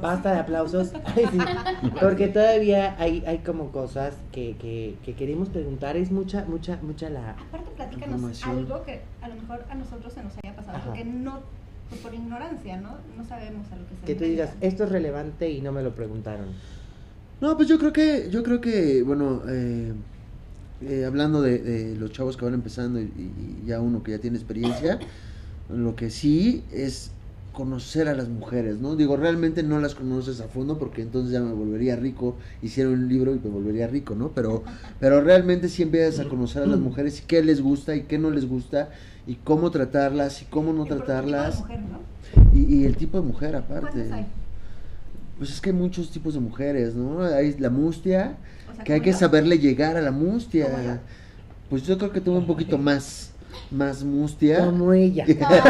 Basta de aplausos. Ay, sí, porque todavía hay como cosas que queremos preguntar. Es mucha la Aparte, platícanos información. algo que a lo mejor a nosotros se nos haya pasado, Ajá. porque no, pues por ignorancia, ¿no? No sabemos a lo que se Que tú digas, enfrentan. esto es relevante y no me lo preguntaron. No, pues yo creo que bueno, hablando de los chavos que van empezando y ya uno que ya tiene experiencia, lo que sí es conocer a las mujeres, ¿no? Digo, realmente no las conoces a fondo porque entonces ya me volvería rico, hiciera un libro y me volvería rico, ¿no? Pero realmente sí empiezas a conocer a las mujeres y qué les gusta y qué no les gusta y cómo tratarlas y cómo no Y por tratarlas tipo de mujer, ¿no? y el tipo de mujer aparte. ¿Cuántas hay? Pues es que hay muchos tipos de mujeres, ¿no? Hay la mustia, O sea, que hay ¿como que yo? saberle llegar a la ¿Como yo? mustia. Pues yo creo que tengo un poquito más mustia. Como ella.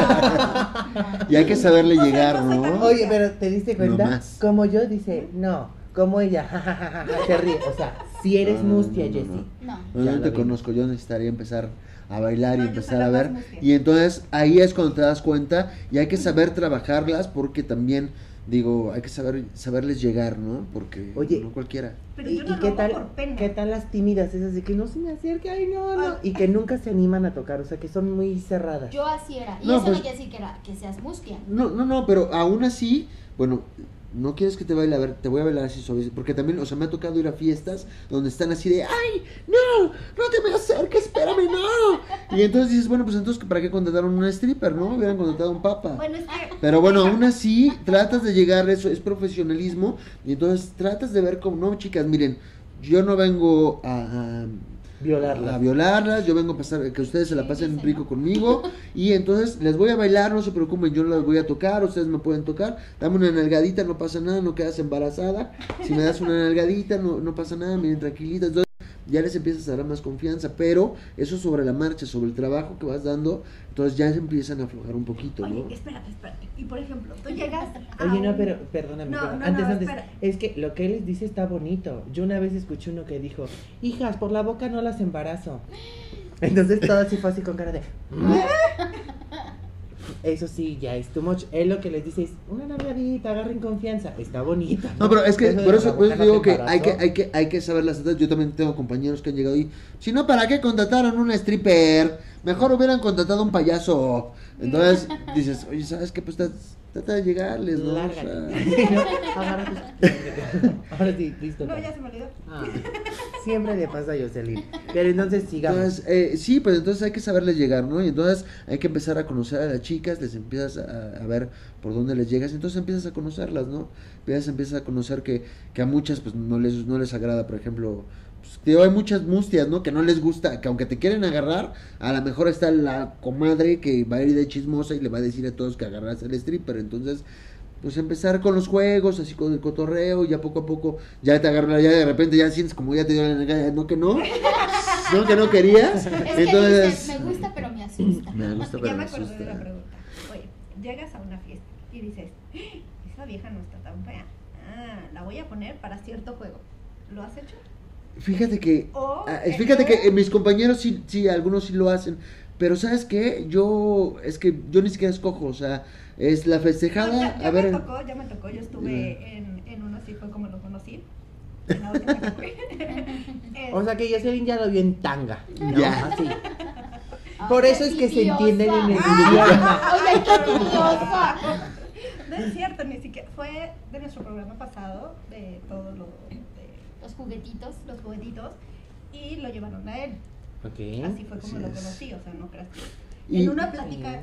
Y hay que saberle O sea, llegar, no sé, ¿no? Oye, pero ¿te diste cuenta? No más. Como yo, dice, no, como ella, se ríe. O sea, si eres No, mustia, no, no, Jessie. No. No, Ya yo lo te vi. conozco, yo necesitaría empezar a bailar y No, yo empezar soy la a ver. más mustia. Y entonces ahí es cuando te das cuenta y hay que saber trabajarlas porque también, digo, hay que saberles llegar, ¿no? Porque Oye, no cualquiera. Pero ¿Y, yo no y qué rompo tal, por pena. qué tal las tímidas esas de que no se me acerque, ay no, no, Ay. y que nunca se animan a tocar, o sea que son muy cerradas? Yo así era. Y No, eso pues- no quiere decir que seas mustia. No, pero aún así, bueno, no quieres que te baile, a ver, te voy a bailar así suave, porque también, o sea, me ha tocado ir a fiestas donde están así de, ay, no te me acerques, espérame, no. Y entonces dices, bueno, pues entonces, ¿para qué contrataron una stripper, no? Hubieran contratado a un papa. Bueno, es que... Pero bueno, aún así, tratas de llegar, eso es profesionalismo, y entonces tratas de ver como, no, chicas, miren, yo no vengo a violarlas, yo vengo a pasar, que ustedes se la pasen rico conmigo, y entonces les voy a bailar, no se preocupen, yo las voy a tocar, ustedes me pueden tocar, dame una nalgadita, no pasa nada, no quedas embarazada, si me das una nalgadita, no pasa nada, miren, tranquilitas, entonces ya les empiezas a dar más confianza, pero eso sobre la marcha, sobre el trabajo que vas dando, entonces ya se empiezan a aflojar un poquito, ¿no? Oye, espérate. Y por ejemplo, tú llegas a Oye, no, un- pero perdóname, No, perdón. no, antes, espera. es que lo que él les dice está bonito. Yo una vez escuché uno que dijo, hijas, por la boca no las embarazo. Entonces todo así fue así con cara de... Eso sí, ya es too much. Él lo que les dice es, una nalgadita, agarren confianza. Está bonita. No, pero es que de por la eso boca no digo te que hay embarazó. hay que saber las edades. Yo también tengo compañeros que han llegado y si no, ¿para qué contrataron una stripper? Mejor hubieran contratado un payaso. Entonces dices, oye, ¿sabes qué? Pues trata de llegarles, ¿no? O Lárgate. sea, No, agarra tus- Ahora sí, listo. No, ya se me olvidó. Ah, siempre le pasa a Jocelyn. Pero entonces sigamos. entonces, sí, pues entonces hay que saberles llegar, ¿no? Y entonces hay que empezar a conocer a las chicas, les empiezas a ver por dónde les llegas, y entonces empiezas a conocerlas, ¿no? Empiezas a conocer que a muchas pues no les agrada, por ejemplo, pues, digo, hay muchas mustias, ¿no? Que no les gusta, que aunque te quieren agarrar, a lo mejor está la comadre que va a ir de chismosa y le va a decir a todos que agarras al stripper, entonces pues empezar con los juegos, así con el cotorreo, y ya poco a poco, ya te agarra, ya de repente ya sientes como ya te dio la nalgada, no que no, no que no querías, Es que entonces dices, me gusta pero me asusta. me gusta Ya pero me me acordé de la asusta. pregunta. Oye, llegas a una fiesta y dices, esa vieja no está tan fea. Ah, la voy a poner para cierto juego. ¿Lo has hecho? Fíjate que O, fíjate que mis compañeros sí, algunos sí lo hacen, pero ¿sabes qué? Yo ni siquiera escojo, o sea, es la festejada, No, ya a ver, me tocó, yo estuve en uno así, fue como lo conocí. En la última que fue. O sea que Jocelyn ya lo vio en tanga. ¿no? Ya. Así. Ay, Por qué eso es que se envidiosa. entienden en el Ah. idioma. Oye, qué envidiosa. No es cierto, ni siquiera. Fue de nuestro programa pasado, de todos los Los juguetitos. los juguetitos, y lo llevaron a él. Ok. Así fue como Así lo es. conocí, o sea, no creas que. Y- En una plática.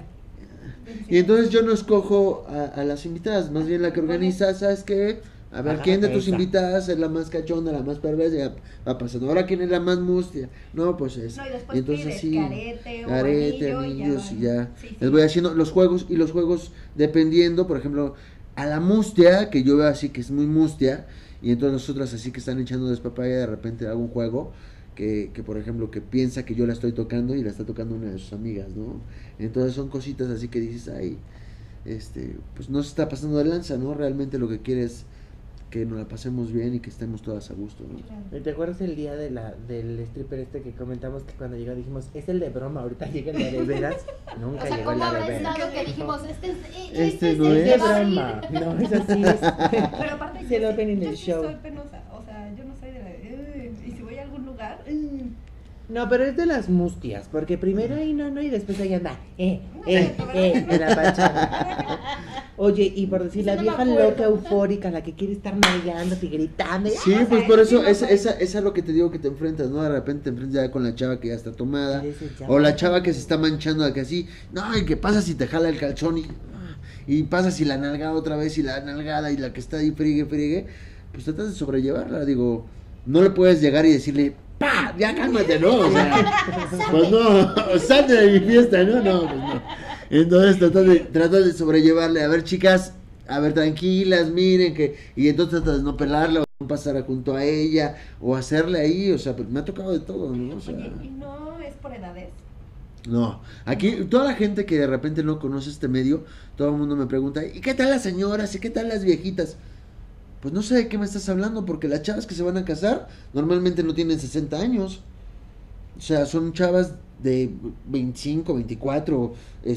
y entonces yo no escojo a las invitadas, más bien la que organiza, ¿sabes qué? A ver, Ajá, ¿quién de tus esa. invitadas es la más cachonda, la más perversa? Ya va pasando. Ahora, ¿quién es la más mustia? No, pues es. No, y después pides sí, que arete o anillos y ya. Sí, sí. Les voy haciendo los juegos, y los juegos dependiendo, por ejemplo, a la mustia, que yo veo así que es muy mustia, y entonces nosotras así que están echando despapaya, de repente hago un juego que por ejemplo, que piensa que yo la estoy tocando y la está tocando una de sus amigas, ¿no? Entonces son cositas así que dices, ay, pues no se está pasando de lanza, ¿no? Realmente lo que quiere es que nos la pasemos bien y que estemos todas a gusto, ¿no? Claro. ¿Te acuerdas el día del stripper este que comentamos que cuando llegó dijimos, es el de broma, ahorita llega el de veras? Nunca O sea, llegó el ¿cómo de habrá veras. estado que dijimos, Este no Es es. de broma. No, es así. Pero aparte, Es el yo opening sí- del yo sí show. soy penosa, o sea, yo no soy de la... y si voy a algún lugar... No, pero es de las mustias, porque primero ahí no, y después ahí anda, de la pachanga. Oye, y por decir, la Eso no me vieja acuerdo. loca, eufórica, la que quiere estar navegando y gritando. Sí, o pues sea, por eso, sí, no, esa pues. es lo que te digo que te enfrentas, ¿no? De repente te enfrentas ya con la chava que ya está tomada, Y dices, ya o la va. chava que se está manchando, que así, no, y que pasa si te jala el calzón y pasa si la nalgada otra vez y la nalgada y la que está ahí friegue, pues tratas de sobrellevarla, digo, no le puedes llegar y decirle, ¡pa! Ya cálmate, ¿no? O sea, pues no, salte de mi fiesta, ¿no? No, pues no. Entonces tratas de sobrellevarle, a ver chicas, a ver tranquilas, miren que, y entonces tratas de no pelarla o no pasar junto a ella, o hacerle ahí, o sea, pues me ha tocado de todo, ¿no? O sea, Oye, ¿y no es por edades? no, aquí toda la gente que de repente no conoce este medio, todo el mundo me pregunta, ¿y qué tal las señoras? ¿Y qué tal las viejitas? Pues no sé de qué me estás hablando, porque las chavas que se van a casar normalmente no tienen 60 años. O sea, son chavas de 25, 24,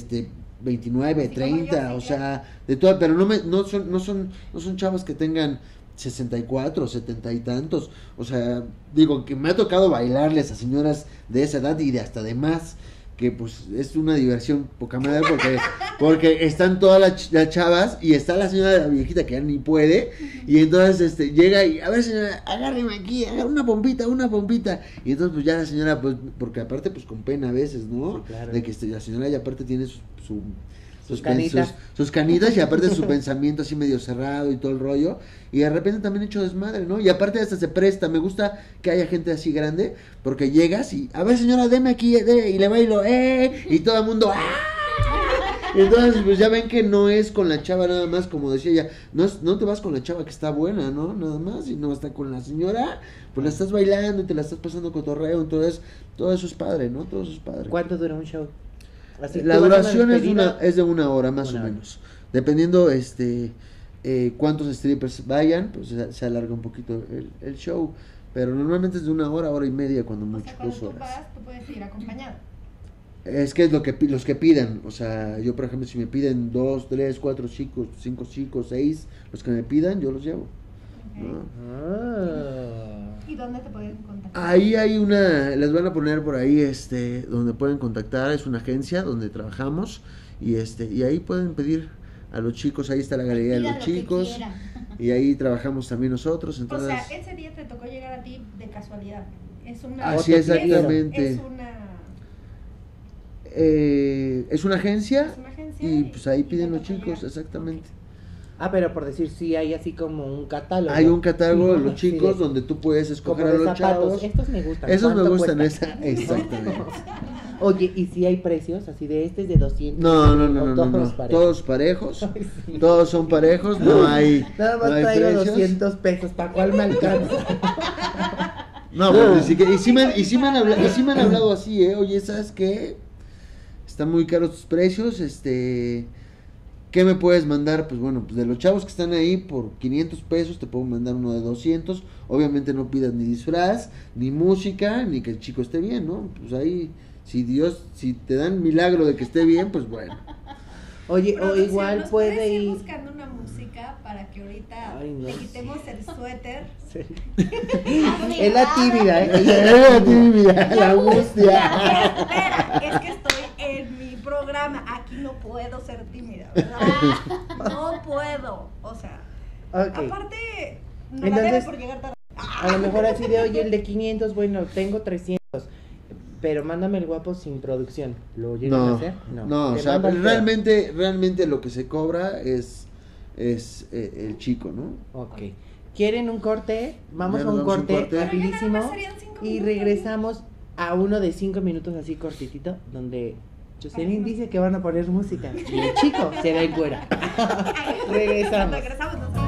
29, Así como yo, 30, sí, o ya. sea, de todo, pero no son chavas que tengan 64, 70 y tantos. O sea, digo que me ha tocado bailarles a señoras de esa edad y de hasta de más, que pues es una diversión poca madre porque están todas las chavas y está la señora de la viejita que ya ni puede y entonces llega y a ver señora, agárreme aquí, agarre una pompita y entonces pues ya la señora pues porque aparte pues con pena a veces, ¿no? Sí, claro. De que la señora ya aparte tiene Sus canitas. sus canitas y aparte su pensamiento así medio cerrado y todo el rollo y de repente también hecho desmadre, ¿no? Y aparte hasta se presta, me gusta que haya gente así grande porque llegas y a ver señora deme aquí y le bailo y todo el mundo entonces pues ya ven que no es con la chava nada más como decía ella, no te vas con la chava que está buena, ¿no? Nada más, sino hasta con la señora pues la estás bailando y te la estás pasando cotorreo, entonces todo eso es padre, ¿no? Todo eso es padre. ¿Cuánto dura un show? Así, La tú vas a duración despedida, es de una hora más Una o hora. menos. Dependiendo cuántos strippers vayan, pues se alarga un poquito el show. Pero normalmente es de una hora y media, cuando O mucho, sea, cuando 2 tú horas. vas, tú puedes ir acompañado. Es que es los que pidan. O sea, yo por ejemplo, si me piden 2, 3, 4 chicos, 5 chicos, 6, los que me pidan, yo los llevo. Ok. ¿no? Ah. ¿Y dónde te pueden contactar? Ahí hay les van a poner por ahí, donde pueden contactar, es una agencia donde trabajamos y ahí pueden pedir a los chicos, ahí está la galería de Pida los lo que chicos quiera. y ahí trabajamos también nosotros, O entonces sea, ese día te tocó llegar a ti de casualidad. Es una... así Otro exactamente. Es una... Es una agencia Es una agencia y pues ahí te piden los tocó chicos, llegar. exactamente. Ah, pero por decir, sí hay así como un catálogo. Hay un catálogo de los Sí, chicos de- donde tú puedes como escoger a de los zapatos. chavos. Estos me gustan. Esos me ¿cuánto gustan, cuestan? exactamente. Oye, ¿y si hay precios? Así de este es de 200. No, o todos parejos? todos parejos, Ay, sí. todos son parejos, no hay, Nada más no hay traigo precios. 200 pesos, ¿para cuál me alcanza? No, pues, y sí me han hablado así, oye, ¿sabes qué? Están muy caros tus precios, ¿qué me puedes mandar? Pues bueno, pues de los chavos que están ahí por 500 pesos te puedo mandar uno de 200, obviamente no pidas ni disfraz, ni música, ni que el chico esté bien, ¿no? Pues ahí, si te dan milagro de que esté bien, pues bueno. Oye, o Producción, igual ¿nos puede puedes ir. buscando una música para que ahorita Ay, no. te quitemos el suéter? Sí. Es la tímida, ¿eh? La tímida, la angustia. Espera, es que estoy en mi programa. Aquí no puedo ser tímida, ¿verdad? No puedo. O sea, Ok. aparte, no la Entonces- debes por llegar tarde. A lo mejor así de, oye, el de 500, bueno, tengo 300. Pero mándame el guapo sin producción. ¿Lo llegan a No, hacer? no, o Te sea, mando el feo. realmente lo que se cobra es el chico, ¿no? Ok. ¿Quieren un corte? Vamos Ya a nos un damos un corte corte. Pero ya nada rapidísimo. más serían 5 Y minutos. regresamos a uno de 5 minutos así cortitito, donde Jocelyn dice que van a poner música. Y el chico se va en fuera. Regresamos. Regresamos nosotros.